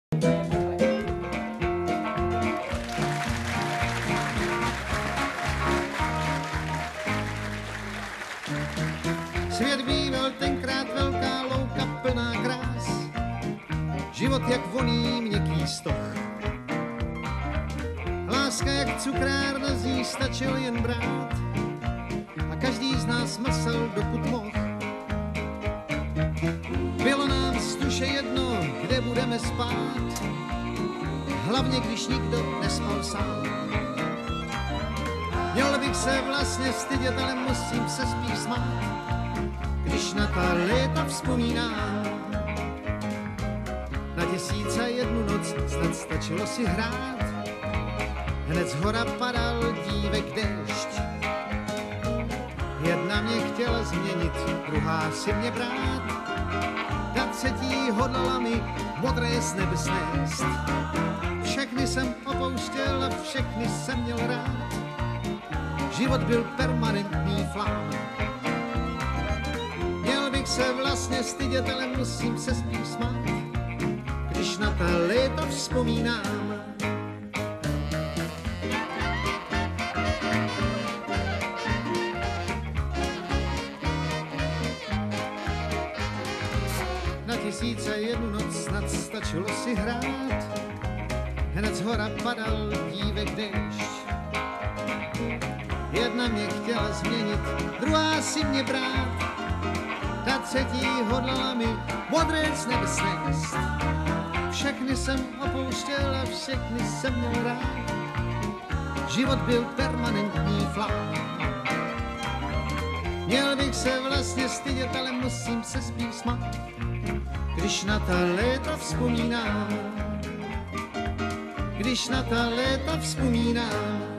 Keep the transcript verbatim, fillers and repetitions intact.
Svět býval tenkrát velká louka plná krás, život jak voný měkký stoch. Láska jak cukrárna, z ní stačil jen brát a každý z nás mrsel dokud mohl. Bylo nám z duše jedno, kde budeme spát, hlavně když nikdo nespal sám. Měl bych se vlastně stydět, ale musím se spíš smát, když na ta léta vzpomínám. Na tisíce jednu noc snad stačilo si hrát, hned zhora padal dívek déšť. Jedna mě chtěla změnit, druhá si mě brát, ta třetí hodlala mi modré z nebe snést. Všechny jsem opouštěl a všechny jsem měl rád, život byl permanentní flám. Měl bych se vlastně stydět, ale musím se spíš smát, když na ta léta vzpomínám. Na tisíce jednu noc snad stačilo si hrát, hned zhora padal dívek déšť. Jedna mě chtěla změnit, druhá si mě brát, ta třetí hodlala mi modré z nebe snést. Všechny jsem opouštěl a všechny jsem měl rád, život byl permanentní flám. Měl bych se vlastně stydět, ale musím se spíš smát, když na ta léta vzpomínám. Když na ta léta vzpomínám.